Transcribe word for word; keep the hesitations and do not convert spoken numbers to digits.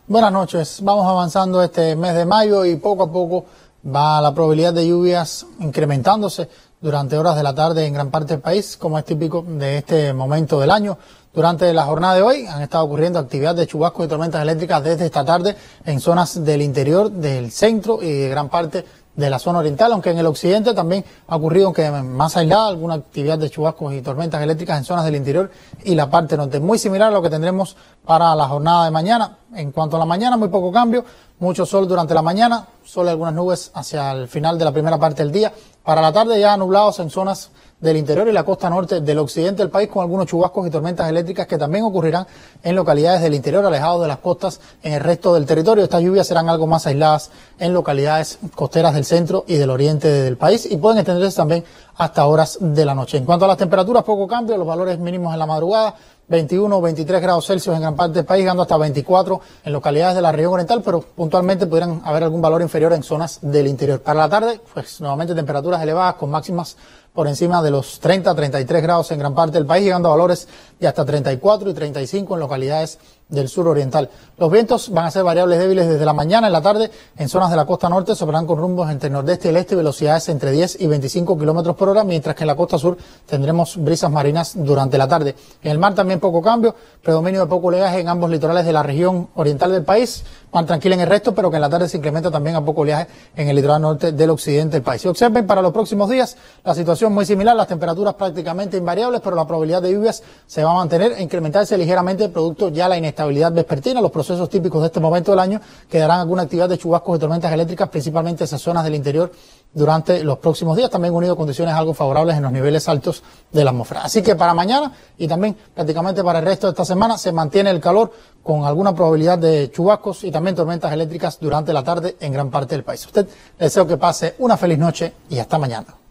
Buenas noches. Vamos avanzando este mes de mayo y poco a poco va la probabilidad de lluvias incrementándose durante horas de la tarde en gran parte del país, como es típico de este momento del año. Durante la jornada de hoy han estado ocurriendo actividades de chubascos y tormentas eléctricas desde esta tarde en zonas del interior, del centro y de gran parte de la zona oriental, aunque en el occidente también ha ocurrido, aunque más aislada, alguna actividad de chubascos y tormentas eléctricas en zonas del interior y la parte norte. Muy similar a lo que tendremos para la jornada de mañana. En cuanto a la mañana, muy poco cambio, mucho sol durante la mañana, solo algunas nubes hacia el final de la primera parte del día. Para la tarde ya nublados en zonas del interior y la costa norte del occidente del país, con algunos chubascos y tormentas eléctricas que también ocurrirán en localidades del interior, alejados de las costas en el resto del territorio. Estas lluvias serán algo más aisladas en localidades costeras del centro y del oriente del país y pueden extenderse también hasta horas de la noche. En cuanto a las temperaturas, poco cambio, los valores mínimos en la madrugada, veintiuno o veintitrés grados Celsius en gran parte del país, llegando hasta veinticuatro en localidades de la región oriental, pero puntualmente podrían haber algún valor inferior en zonas del interior. Para la tarde, pues nuevamente temperaturas elevadas con máximas por encima de los treinta a treinta y tres grados en gran parte del país, llegando a valores de hasta treinta y cuatro y treinta y cinco en localidades del sur oriental. Los vientos van a ser variables débiles desde la mañana. En la tarde, en zonas de la costa norte, soplarán con rumbos entre el nordeste y el este, velocidades entre diez y veinticinco kilómetros por hora, mientras que en la costa sur tendremos brisas marinas durante la tarde. En el mar también poco cambio, predominio de poco oleaje en ambos litorales de la región oriental del país, más tranquila en el resto, pero que en la tarde se incrementa también a poco oleaje en el litoral norte del occidente del país. Y observen para los próximos días la situación muy similar, las temperaturas prácticamente invariables, pero la probabilidad de lluvias se va a mantener e incrementarse ligeramente producto ya la inestabilidad vespertina, los procesos típicos de este momento del año, que darán alguna actividad de chubascos y tormentas eléctricas, principalmente en esas zonas del interior durante los próximos días, también unido a condiciones algo favorables en los niveles altos de la atmósfera. Así que para mañana y también prácticamente para el resto de esta semana se mantiene el calor con alguna probabilidad de chubascos y también tormentas eléctricas durante la tarde en gran parte del país. A usted le deseo que pase una feliz noche y hasta mañana.